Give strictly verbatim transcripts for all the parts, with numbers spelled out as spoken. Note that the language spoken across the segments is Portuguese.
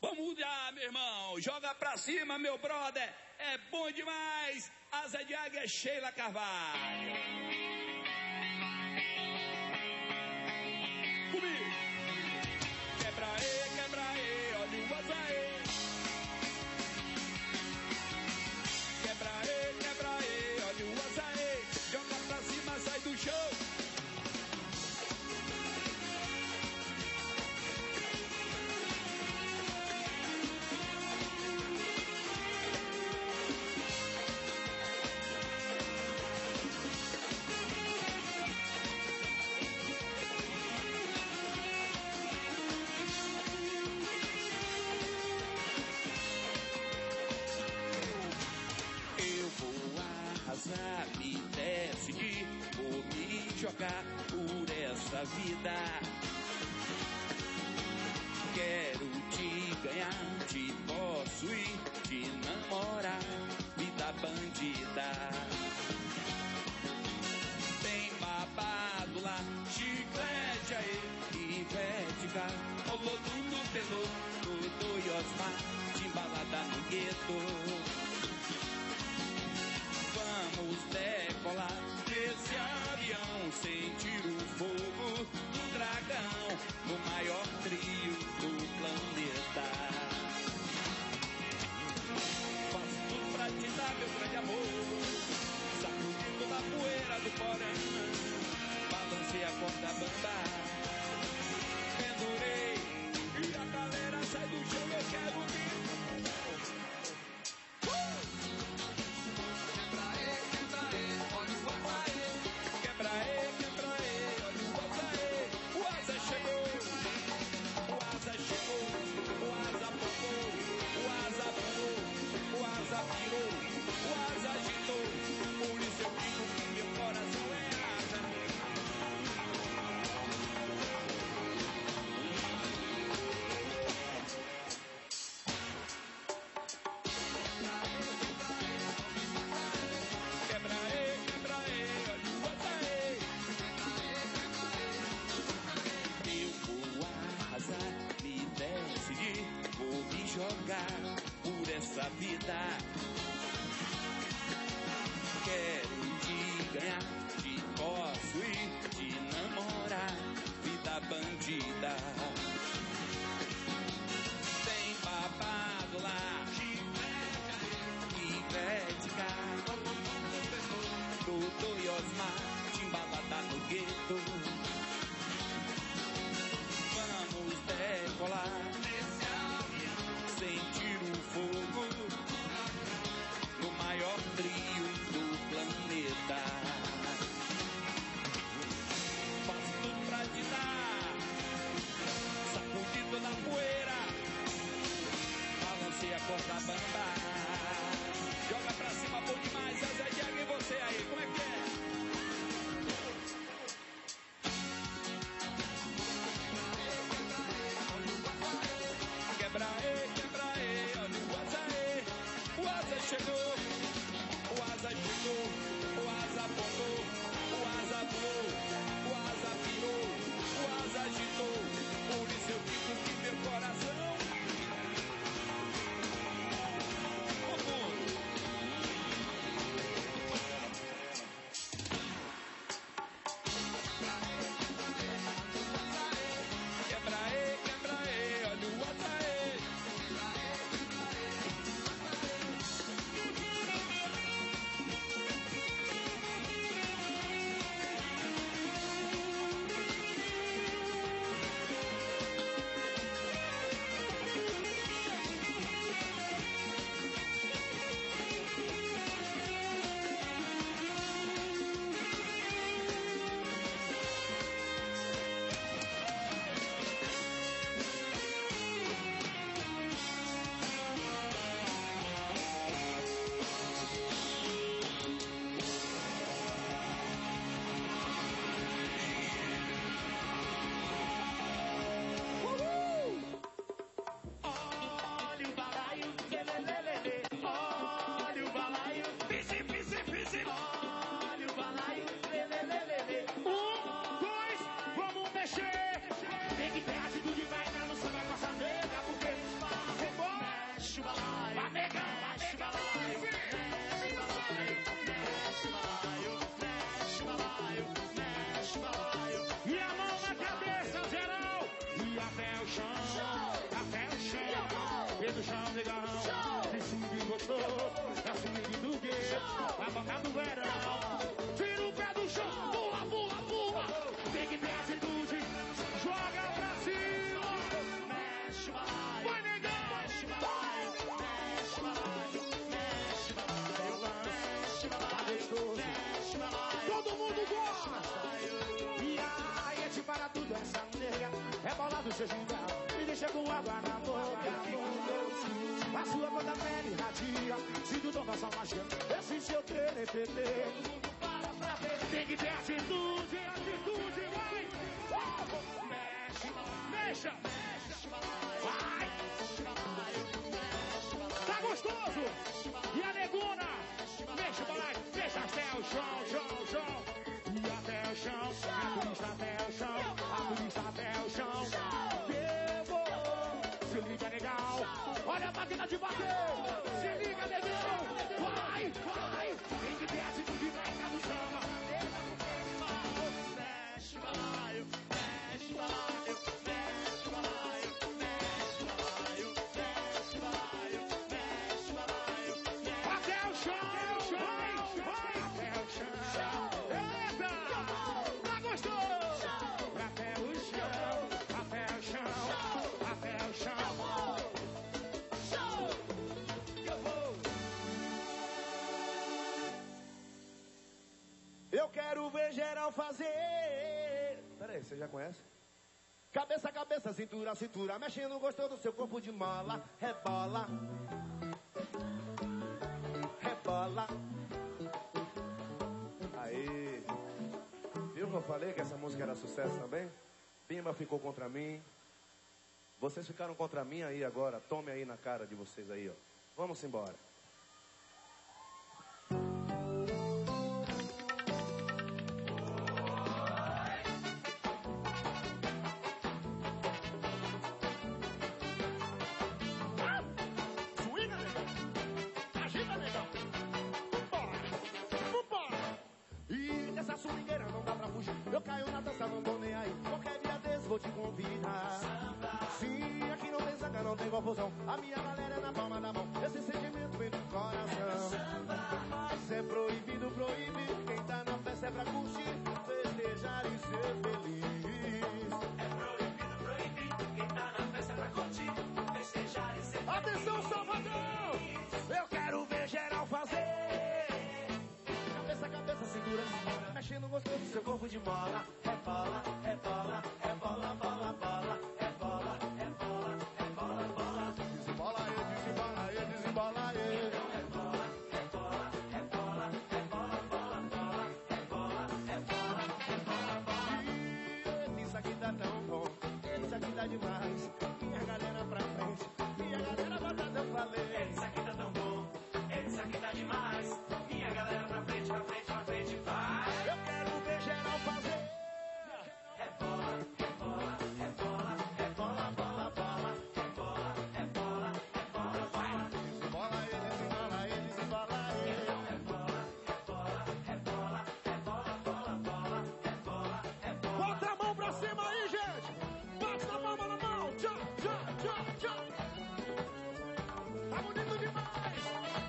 Vamos lá, meu irmão, joga pra cima, meu brother, é bom demais. Asa de águia é Sheila Carvalho. Comigo. Quebra aí, quebra aí, olha o açaí. Quebra aí, quebra aí, olha o açaí. Joga pra cima, sai do chão. Me decidi, vou me jogar por essa vida. Quero te ganhar, te possuir, te namorar, vida bandida. Tem babado lá, chiclete aí, Ivete cá, rolou tudo pelo Dodô e Osmar, de embalada no gueto. Vamos decolar desse avião, sentir o fogo do dragão, no maior trio do planeta. Faço tudo pra te dar, meu grande amor, sacudindo a poeira do porão, balancei a corda bamba, pendurei, e a galera sai do chão, eu quero vir. Quebra aí, quebra aí, olha o açaí. O asa chegou, o asa chegou, o asa popou, o asa pulou, o asa virou, o asa agitou. Por isso eu digo que meu coração é asa. Quebra aí, quebra aí, olha o açaí. Eu vou arrasar, me decidir, vou me jogar por essa vida. Quero te ganhar, te possuir, te namorar, vida bandida. Tem babado lá, Ivete cá, Dodô e Osmar, de embalada no gueto. Vamos decolar nesse avião, sentir o fogo no maior trio do planeta. Faço tudo pra te dar, do chão, negão. Decide gostou, é o swing do gueto. Vai botar no verão. Tira o pé do chão, pula, pula, pula. Tem que ter atitude, joga pra cima. Mexe, vai, vai, negão. Mexe, vai, mexe, vai, mexe, vai, mexe, vai, gostoso. Mexe, vai, todo mundo gosta. E aí, é de para tudo essa nega. É bola do seu gingado. Me deixa com água na boca. A sua cor da pele radia. Se tu toma só magia, esse seu treino tem que ter atitude, atitude, vai! Mexe, mexa, vai! Tá gostoso? E a neguna? Mexe, vai, mexa até o chão, chão, chão. E até o chão, a turista até o chão, a turista até o chão. Se liga, legal. Olha a máquina de bater. Se liga, legal. Vai, vai. Tem que ter atitude, vai, cá no chão. Mexe, vai, mexe, vai, mexe, vai, mexe, vai, mexe, vai, mexe, vai. Até o chão, vai, até o chão. Eita, tá gostoso. Até o chão, até o chão, até o chão. Eu quero ver geral fazer. Peraí, você já conhece? Cabeça, cabeça, cintura, cintura. Mexendo, gostou do seu corpo de mala. Rebola. Rebola. Aí. Viu que eu falei que essa música era sucesso também? Pimba ficou contra mim. Vocês ficaram contra mim aí agora. Tome aí na cara de vocês aí, ó. Vamos embora. Eu caio na dança, não tô nem aí. Qualquer dia desse vou te convidar. Sim, aqui não tem zaga, não tem confusão. A minha galera é na palma da mão. Esse sentimento vem do coração. Mas é proibido proibir. Quem tá na festa é pra curtir, festejar e ser feliz. É proibido proibir. Quem tá na festa é pra curtir, festejar e ser feliz. Atenção, Salvador! Eu quero ver geral fazer. Cabeça, cabeça, segura, segura. Mexendo gostoso do seu corpo de bola. É bola, é bola, é bola, bola, bola. É bola, é bola, é bola, bola. Desembola aí, desembola aí, desembola aí. É bola, é bola, é bola, é bola, bola, bola. É bola, é bola, é bola, bola. E isso aqui tá tão bom, isso aqui tá demais. Minha galera pra frente, minha galera batata, eu falei. Isso aqui tá tão bom, isso aqui tá demais. Minha galera pra frente, pra frente, pra frente, vai. Eu quero ver geral fazer. É bola, é bola, é bola, é bola, bola, bola. É bola, é bola, é bola, vai. Desembola aí, desembola aí, desembola aí. É bola, é bola, é bola, é bola, bola, bola. É bola, é bola. Bota a mão pra cima aí, gente. Bate na palma na mão. Tchau, tchau, tchau, tchau. Tá bonito demais.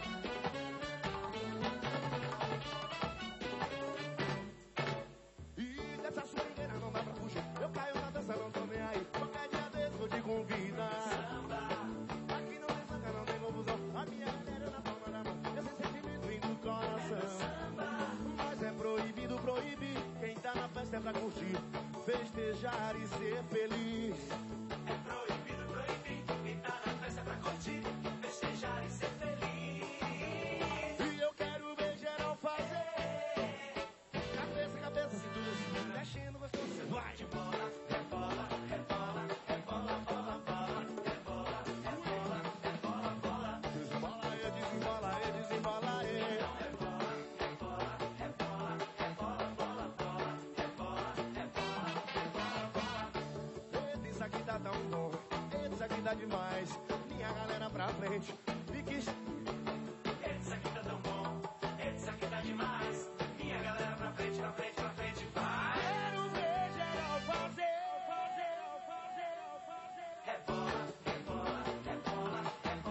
Essa swingueira não dá pra fugir. Eu caio na dança, não tô nem aí. Qualquer dia desse vou te convidar. Samba. Aqui não tem saca, não tem confusão. A minha galera na palma da mão. Esse sentimento vem do coração. Samba. Mas é proibido proibir. Quem tá na festa é pra curtir, festejar e ser feliz. É proibido proibir. Quem tá na festa é pra curtir, festejar e ser feliz. E eu quero ver geral fazer. Cabeça, cabeça, cintura, cintura. Mexendo gostoso, você vai de bola. É bola, é bola, é bola, bola, bola. É bola, é bola, é bola, bola. Desembola aí, desembola aí, desembola aí. É bola, é bola, é bola, é bola, bola, bola. É bola, é bola, é bola, bola. Eita, isso aqui tá tão bom, eita, isso aqui tá demais. Minha galera pra frente, fique. Eita, isso aqui tá tão bom, eita, isso aqui tá demais. Minha galera pra frente, pra frente, pra frente, vai. Quero ver geral fazer, fazer, fazer, fazer. É bola, é bola, é bola, é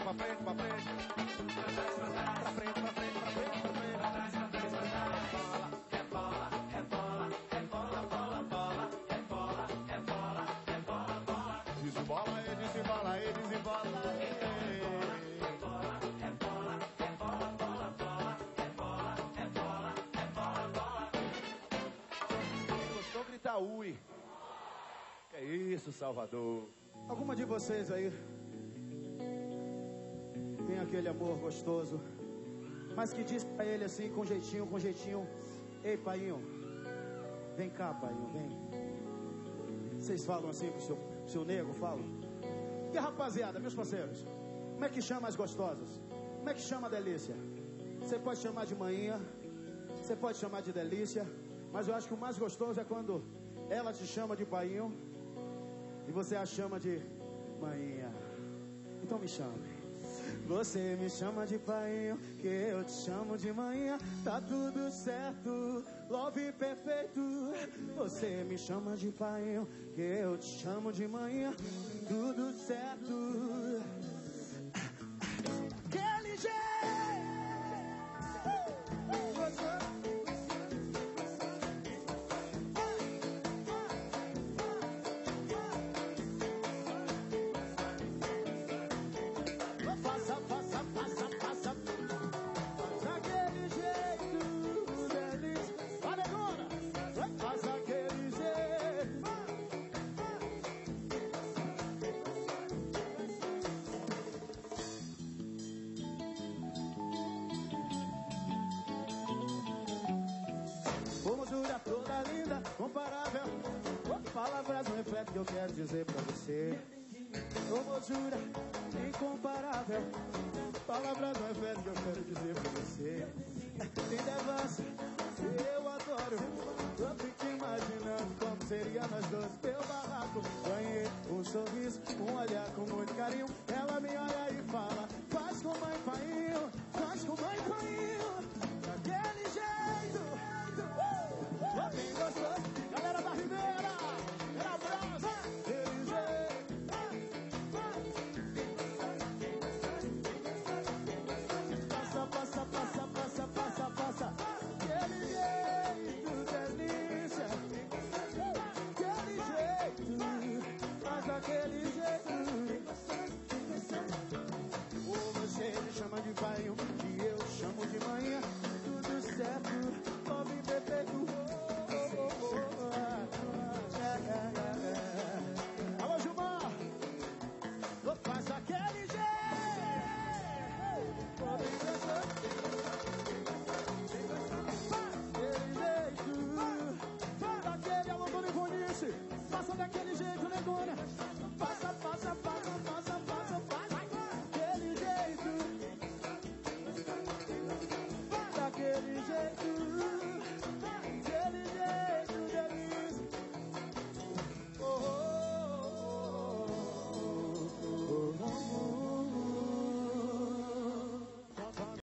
pra frente, pra frente. Pra frente, pra frente, pra frente, pra frente. É bola, é bola, é bola, bola, bola. É bola, é bola, é bola, bola. Desembola aí, desembola aí, desembola aí. É bola, é bola, é bola, bola, bola. É bola, é bola, é bola, bola. Quem gostou, grita ui. Que é isso, Salvador. Alguma de vocês aí tem aquele amor gostoso, mas que diz pra ele assim, com jeitinho, com jeitinho: ei, painho, vem cá, painho, vem. Vocês falam assim pro seu, seu nego, falam? E a rapaziada, meus parceiros, como é que chama as gostosas? Como é que chama a delícia? Você pode chamar de manhinha, você pode chamar de delícia, mas eu acho que o mais gostoso é quando ela te chama de painho e você a chama de manhinha. Então me chame. Você me chama de painho, que eu te chamo de manhã. Tá tudo certo, love perfeito. Você me chama de painho, que eu te chamo de manhã. Tudo certo. Aquele jeito. Passa, passa, passa, passa. Daquele jeito, delícia. Olha agora. Faz aquele jeito. Formosura toda linda, comparável. Palavras não refletem o que eu quero dizer pra você. Formosura incomparável. Palavras não refletem o que eu quero dizer pra você. Tem devassa, eu adoro. Eu fico imaginando como seria nós dois. Meu barraco, ganhei um sorriso, um olhar com muito carinho. Ela me olha